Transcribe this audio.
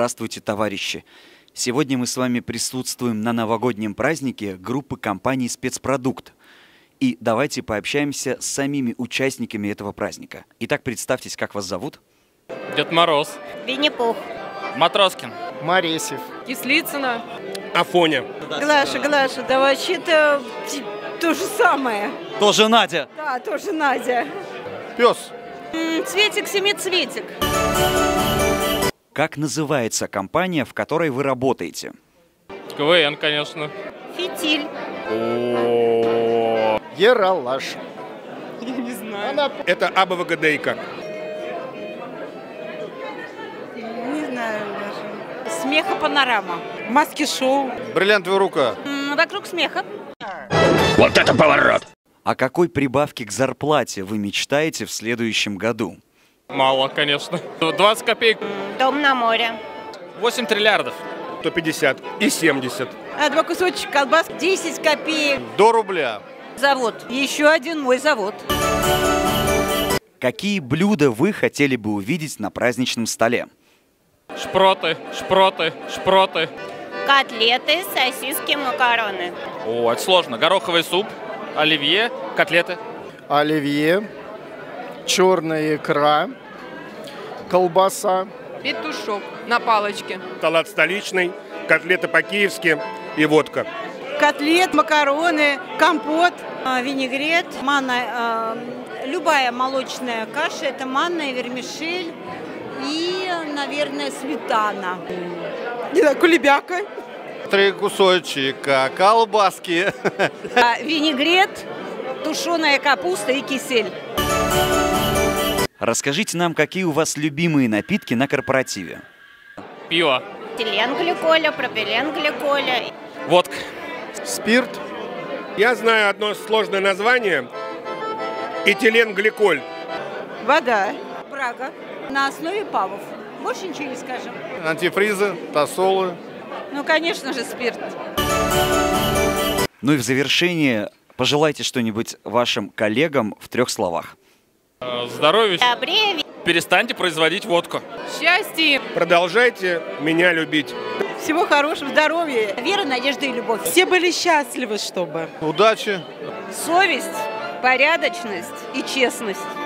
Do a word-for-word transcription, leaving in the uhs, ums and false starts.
Здравствуйте, товарищи! Сегодня мы с вами присутствуем на новогоднем празднике группы компании «Спецпродукт». И давайте пообщаемся с самими участниками этого праздника. Итак, представьтесь, как вас зовут? Дед Мороз. Винни-Пух. Матроскин. Маресев. Кислицына. Афоня. Глаша, Глаша, да вообще-то то же самое. Тоже Надя. Да, тоже Надя. Пес. Цветик-семицветик. Как называется компания, в которой вы работаете? КВН, конечно. Фитиль. Ералаш. Я не знаю. Она... Это АБВГДИК. Не знаю даже. Смехопанорама. Маски-шоу. Бриллиантовая рука. М, Вокруг смеха. Вот это поворот! О какой прибавке к зарплате вы мечтаете в следующем году? Мало, конечно. двадцать копеек. Дом на море. восемь триллиардов. сто пятьдесят и семьдесят. А два кусочка колбас. десять копеек. До рубля. Завод. Еще один мой завод. Какие блюда вы хотели бы увидеть на праздничном столе? Шпроты, шпроты, шпроты. Котлеты, сосиски, макароны. О, это сложно. Гороховый суп, оливье, котлеты. Оливье. Черная икра. Колбаса. Петушок на палочке. Салат столичный, котлеты по-киевски и водка. Котлет, макароны, компот, а, винегрет, манна, а, любая молочная каша. Это манна и вермишель. И, наверное, сметана. Не знаю, кулебяка. Три кусочка колбаски. А, винегрет, тушеная капуста и кисель. Расскажите нам, какие у вас любимые напитки на корпоративе? Пиво. Этиленгликоля, пропиленгликоля. Водка. Спирт. Я знаю одно сложное название. Этиленгликоль. Вода. Брага. На основе павов. Больше ничего не скажем. Антифризы. Тосолы. Ну, конечно же, спирт. Ну и в завершение пожелайте что-нибудь вашим коллегам в трех словах. Э, Здоровья. Добрее. Перестаньте производить водку. Счастье. Продолжайте меня любить. Всего хорошего, здоровья, веры, надежды и любовь. Все были счастливы, чтобы. Удачи. Совесть, порядочность и честность.